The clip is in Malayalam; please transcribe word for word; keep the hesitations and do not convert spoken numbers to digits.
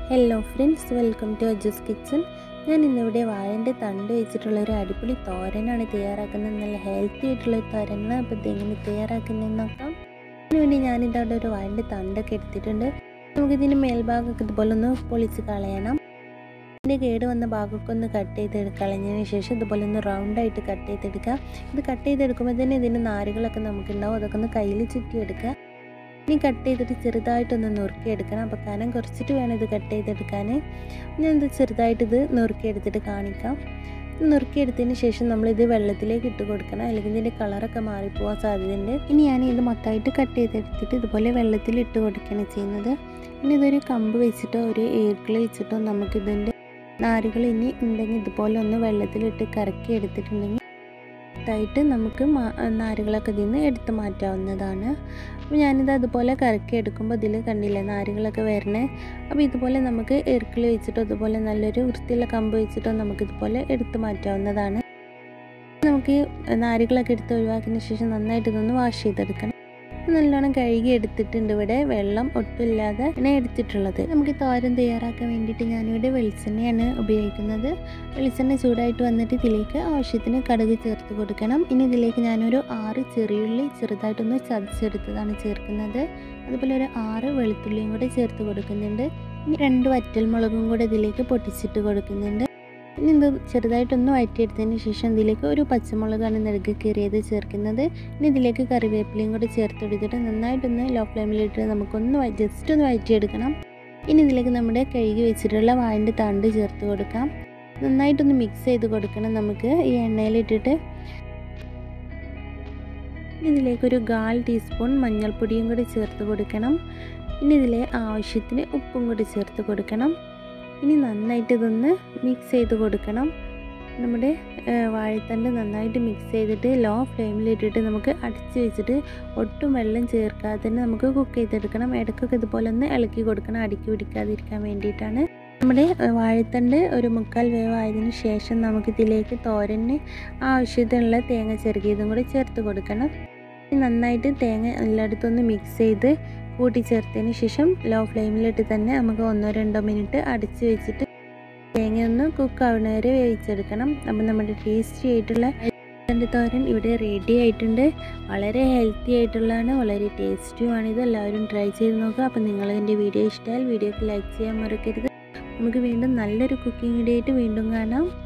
Hello friends, welcome to Ajooskitchen. ഞാൻ ഇന്നിവിടെ വാഴൻ്റെ തണ്ട് വെച്ചിട്ടുള്ള ഒരു അടിപൊളി തോരനാണ് തയ്യാറാക്കുന്നത്. നല്ല ഹെൽത്തി ആയിട്ടുള്ള ഒരു തോരനാണ്. അപ്പോൾ ഇതെങ്ങനെ തയ്യാറാക്കുന്നതെന്ന് നോക്കാം. അതിനുവേണ്ടി ഞാനിതവിടെ ഒരു വാഴൻ്റെ തണ്ടൊക്കെ എടുത്തിട്ടുണ്ട്. നമുക്കിതിൻ്റെ മേൽഭാഗമൊക്കെ ഇതുപോലെ ഒന്ന് പൊളിച്ച് കളയണം. ഇതിൻ്റെ കേട് വന്ന ഭാഗമൊക്കെ ഒന്ന് കട്ട് ചെയ്ത് കളഞ്ഞതിന് ശേഷം ഇതുപോലെ ഒന്ന് റൗണ്ടായിട്ട് കട്ട് ചെയ്തെടുക്കുക. ഇത് കട്ട് ചെയ്തെടുക്കുമ്പോൾ തന്നെ ഇതിൻ്റെ നാരുകളൊക്കെ നമുക്കുണ്ടാവും. അതൊക്കെ ഒന്ന് കയ്യിൽ ചുറ്റിയെടുക്കുക. ഇനി കട്ട് ചെയ്തിട്ട് ചെറുതായിട്ടൊന്ന് നുറുക്കിയെടുക്കണം. അപ്പോൾ കനം കുറച്ചിട്ട് വേണം ഇത് കട്ട് ചെയ്തെടുക്കാൻ. ഞാൻ ഇത് ചെറുതായിട്ട് ഇത് നുറുക്കിയെടുത്തിട്ട് കാണിക്കാം. നുറുക്കിയെടുത്തതിന് ശേഷം നമ്മളിത് വെള്ളത്തിലേക്ക് ഇട്ട് കൊടുക്കണം, അല്ലെങ്കിൽ ഇതിൻ്റെ കളറൊക്കെ മാറിപ്പോകാൻ സാധ്യതയുണ്ട്. ഇനി ഞാൻ ഇത് മൊത്തമായിട്ട് കട്ട് ചെയ്തെടുത്തിട്ട് ഇതുപോലെ വെള്ളത്തിൽ ഇട്ട് കൊടുക്കുകയാണ് ചെയ്യുന്നത്. ഇനി ഇതൊരു കമ്പ് വെച്ചിട്ടോ ഒരു ഈർക്കിൾ വെച്ചിട്ടോ നമുക്കിതിൻ്റെ നാരുകൾ ഇനി ഉണ്ടെങ്കിൽ ഇതുപോലെ ഒന്ന് വെള്ളത്തിലിട്ട് കറക്കി എടുത്തിട്ടുണ്ടെങ്കിൽ ായിട്ട് നമുക്ക് നാരുകളൊക്കെ ഇതിൽ നിന്ന് എടുത്ത് മാറ്റാവുന്നതാണ്. അപ്പോൾ ഞാനിത് അതുപോലെ കറക്കി എടുക്കുമ്പോൾ ഇതിൽ കണ്ടില്ലേ നാരുകളൊക്കെ വരണേ. അപ്പോൾ ഇതുപോലെ നമുക്ക് ഇറുക്കിൾ വെച്ചിട്ടോ അതുപോലെ നല്ലൊരു വൃത്തിയുള്ള കമ്പ് വെച്ചിട്ടോ നമുക്കിതുപോലെ എടുത്ത് മാറ്റാവുന്നതാണ്. നമുക്ക് നാരുകളൊക്കെ എടുത്ത് ഒഴിവാക്കിയതിന് ശേഷം നന്നായിട്ട് ഇതൊന്ന് വാഷ് ചെയ്തെടുക്കണം. നല്ലോണം കഴുകി എടുത്തിട്ടുണ്ട്. ഇവിടെ വെള്ളം ഒട്ടുമില്ലാതെ ആണ് എടുത്തിട്ടുള്ളത്. നമുക്ക് തോരൻ തയ്യാറാക്കാൻ വേണ്ടിയിട്ട് ഞാനിവിടെ വെളിച്ചെണ്ണയാണ് ഉപയോഗിക്കുന്നത്. വെളിച്ചെണ്ണ ചൂടായിട്ട് വന്നിട്ട് ഇതിലേക്ക് ആവശ്യത്തിന് കടുക് ചേർത്ത് കൊടുക്കണം. ഇനി ഇതിലേക്ക് ഞാനൊരു ആറ് ചെറിയുള്ളി ചെറുതായിട്ടൊന്ന് ചതച്ചെടുത്തതാണ് ചേർക്കുന്നത്. അതുപോലെ ഒരു ആറ് വെളുത്തുള്ളിയും കൂടെ ചേർത്ത് കൊടുക്കുന്നുണ്ട്. ഇനി രണ്ട് വറ്റൽമുളകും കൂടെ ഇതിലേക്ക് പൊട്ടിച്ചിട്ട് കൊടുക്കുന്നുണ്ട്. ഇനി ഇത് ചെറുതായിട്ടൊന്ന് വഴറ്റിയെടുത്തതിന് ശേഷം ഇതിലേക്ക് ഒരു പച്ചമുളകാണ് നെടുകെ കീറിയത് ചേർക്കുന്നത്. ഇനി ഇതിലേക്ക് കറിവേപ്പിലയും കൂടി ചേർത്തെടുത്തിട്ട് നന്നായിട്ടൊന്ന് ലോ ഫ്ലെയിമിലിട്ട് നമുക്കൊന്ന് ജസ്റ്റ് ഒന്ന് വഴറ്റിയെടുക്കണം. ഇനി ഇതിലേക്ക് നമ്മുടെ കഴുകി വെച്ചിട്ടുള്ള വാഴൻ്റെ തണ്ട് ചേർത്ത് കൊടുക്കാം. നന്നായിട്ടൊന്ന് മിക്സ് ചെയ്ത് കൊടുക്കണം നമുക്ക് ഈ എണ്ണയിലിട്ടിട്ട്. ഇനി ഇതിലേക്കൊരു കാൽ ടീസ്പൂൺ മഞ്ഞൾപ്പൊടിയും കൂടി ചേർത്ത് കൊടുക്കണം. ഇനി ഇതിലെ ആവശ്യത്തിന് ഉപ്പും കൂടി ചേർത്ത് കൊടുക്കണം. ഇനി നന്നായിട്ട് ഇതൊന്ന് മിക്സ് ചെയ്ത് കൊടുക്കണം. നമ്മുടെ വാഴത്തണ്ട് നന്നായിട്ട് മിക്സ് ചെയ്തിട്ട് ലോ ഫ്ലെയിമിലിട്ടിട്ട് നമുക്ക് അടച്ച് വെച്ചിട്ട് ഒട്ടും വെള്ളം ചേർക്കാതെ തന്നെ നമുക്ക് കുക്ക് ചെയ്തെടുക്കണം. ഇടയ്ക്കൊക്കെ ഇതുപോലെ ഒന്ന് ഇളക്കി കൊടുക്കണം, അടുക്കി പിടിക്കാതിരിക്കാൻ വേണ്ടിയിട്ടാണ്. നമ്മുടെ വാഴത്തണ്ട് ഒരു മുക്കാൽ വേവായതിനു ശേഷം നമുക്കിതിലേക്ക് തോരന് ആവശ്യത്തിനുള്ള തേങ്ങ ചെറുകിയതും കൂടി ചേർത്ത് കൊടുക്കണം. നന്നായിട്ട് തേങ്ങ എല്ലായിടത്തും ഒന്ന് മിക്സ് ചെയ്ത് കൂട്ടിച്ചേർത്തതിന് ശേഷം ലോ ഫ്ലെയിമിലിട്ട് തന്നെ നമുക്ക് ഒന്നോ രണ്ടോ മിനിറ്റ് അടച്ച് വെച്ചിട്ട് തേങ്ങ ഒന്ന് കുക്കാവുന്ന വരെ വേവിച്ചെടുക്കണം. അപ്പം നമ്മുടെ ടേസ്റ്റി ആയിട്ടുള്ള വാഴത്തണ്ട് തോരൻ ഇവിടെ റെഡി ആയിട്ടുണ്ട്. വളരെ ഹെൽത്തി ആയിട്ടുള്ളതാണ്, വളരെ ടേസ്റ്റിയുമാണ്. ഇത് എല്ലാവരും ട്രൈ ചെയ്ത് നോക്കുക. അപ്പം നിങ്ങൾ എൻ്റെ വീഡിയോ ഇഷ്ടമായാൽ വീഡിയോക്ക് ലൈക്ക് ചെയ്യാൻ മറക്കരുത്. നമുക്ക് വീണ്ടും നല്ലൊരു കുക്കിംഗ് വീഡിയോ ആയിട്ട് വീണ്ടും കാണാം.